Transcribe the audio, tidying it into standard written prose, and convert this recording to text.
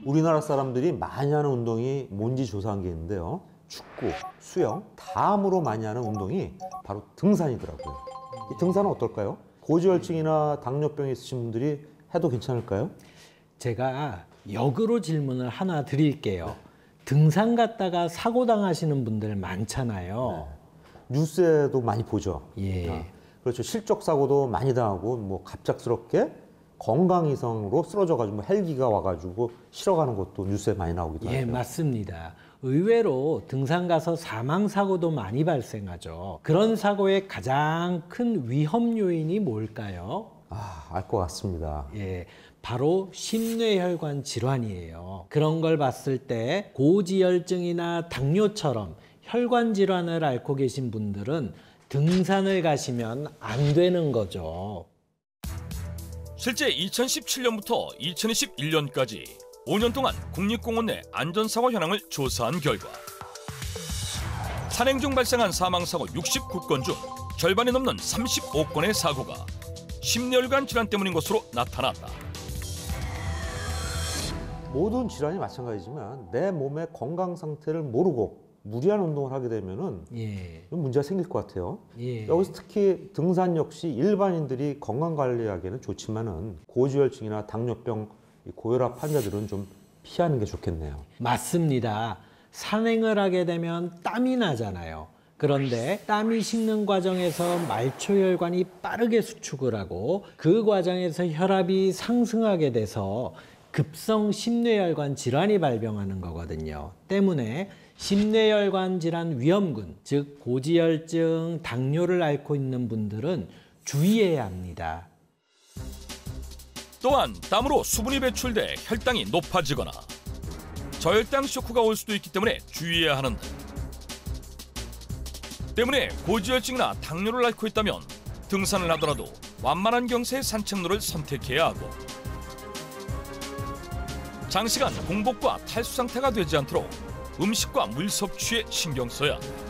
우리나라 사람들이 많이 하는 운동이 뭔지 조사한 게 있는데요. 축구, 수영, 다음으로 많이 하는 운동이 바로 등산이더라고요. 이 등산은 어떨까요? 고지혈증이나 당뇨병이 있으신 분들이 해도 괜찮을까요? 제가 역으로 질문을 하나 드릴게요. 등산 갔다가 사고 당하시는 분들 많잖아요. 뉴스에도 많이 보죠. 예. 그렇죠. 실적 사고도 많이 당하고 뭐 갑작스럽게 건강 이상으로 쓰러져가지고 뭐 헬기가 와가지고 실어가는 것도 뉴스에 많이 나오기도 하죠. 예, 맞습니다. 의외로 등산 가서 사망 사고도 많이 발생하죠. 그런 사고의 가장 큰 위험 요인이 뭘까요? 알 것 같습니다. 예, 바로 심뇌혈관 질환이에요. 그런 걸 봤을 때 고지혈증이나 당뇨처럼 혈관 질환을 앓고 계신 분들은 등산을 가시면 안 되는 거죠. 실제 2017년부터 2021년까지 5년 동안 국립공원 내 안전사고 현황을 조사한 결과 산행 중 발생한 사망사고 69건 중 절반이 넘는 35건의 사고가 심뇌혈관 질환 때문인 것으로 나타났다. 모든 질환이 마찬가지지만 내 몸의 건강 상태를 모르고 무리한 운동을 하게 되면은 문제가 생길 것 같아요. 여기서 특히 등산 역시 일반인들이 건강 관리하기에는 좋지만은 고지혈증이나 당뇨병, 고혈압 환자들은 좀 피하는 게 좋겠네요. 맞습니다. 산행을 하게 되면 땀이 나잖아요. 그런데 땀이 식는 과정에서 말초혈관이 빠르게 수축을 하고 그 과정에서 혈압이 상승하게 돼서 급성 심뇌혈관 질환이 발병하는 거거든요. 때문에 심뇌혈관 질환 위험군, 즉 고지혈증, 당뇨를 앓고 있는 분들은 주의해야 합니다. 또한 땀으로 수분이 배출돼 혈당이 높아지거나 저혈당 쇼크가 올 수도 있기 때문에 주의해야 하는데 때문에 고지혈증이나 당뇨를 앓고 있다면 등산을 하더라도 완만한 경사의 산책로를 선택해야 하고 장시간 공복과 탈수 상태가 되지 않도록 음식과 물 섭취에 신경 써야 한다.